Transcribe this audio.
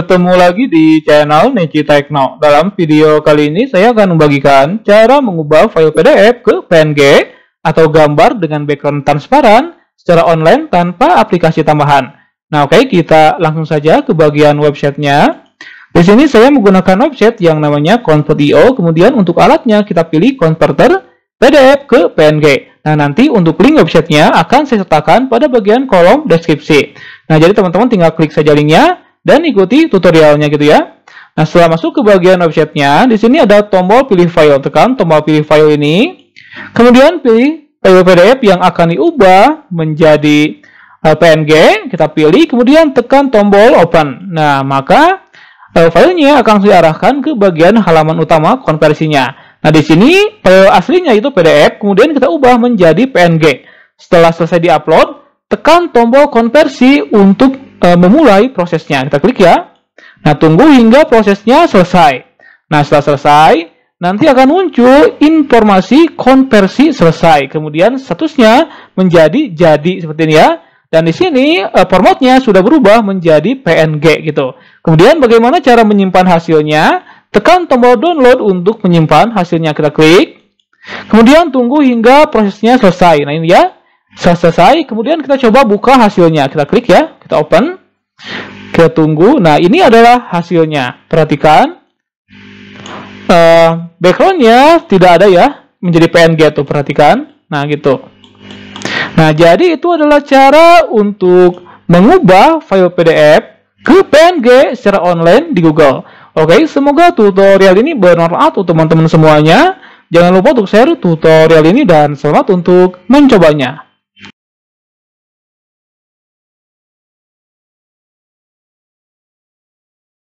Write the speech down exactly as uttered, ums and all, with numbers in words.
bertemu lagi di channel Neci Tekno. Dalam video kali ini saya akan membagikan cara mengubah file P D F ke P N G atau gambar dengan background transparan secara online tanpa aplikasi tambahan. Nah, oke, kita langsung saja ke bagian websitenya. Di sini saya menggunakan website yang namanya Convert titik i o. Kemudian untuk alatnya kita pilih Converter P D F ke P N G. Nah, nanti untuk link websitenya akan saya sertakan pada bagian kolom deskripsi. Nah, jadi teman-teman tinggal klik saja linknya dan ikuti tutorialnya gitu ya. Nah, setelah masuk ke bagian websitenya, di sini ada tombol pilih file. Tekan tombol pilih file ini. Kemudian pilih file P D F yang akan diubah menjadi uh, P N G. Kita pilih, kemudian tekan tombol open. Nah, maka uh, filenya akan diarahkan ke bagian halaman utama konversinya. Nah, di sini file aslinya itu P D F, kemudian kita ubah menjadi P N G. Setelah selesai diupload, tekan tombol konversi untuk e, memulai prosesnya. Kita klik ya. Nah, tunggu hingga prosesnya selesai. Nah, setelah selesai, nanti akan muncul informasi konversi selesai. Kemudian statusnya menjadi jadi seperti ini ya. Dan di sini e, formatnya sudah berubah menjadi P N G gitu. Kemudian bagaimana cara menyimpan hasilnya? Tekan tombol download untuk menyimpan hasilnya. Kita klik. Kemudian tunggu hingga prosesnya selesai. Nah, ini ya. Setelah selesai, kemudian kita coba buka hasilnya. Kita klik ya. Kita open. Kita tunggu. Nah, ini adalah hasilnya. Perhatikan. Uh, backgroundnya tidak ada ya. Menjadi P N G tuh. Perhatikan. Nah, gitu. Nah, jadi itu adalah cara untuk mengubah file P D F ke P N G secara online di Google. Oke, semoga tutorial ini bermanfaat untuk teman-teman semuanya. Jangan lupa untuk share tutorial ini dan selamat untuk mencobanya.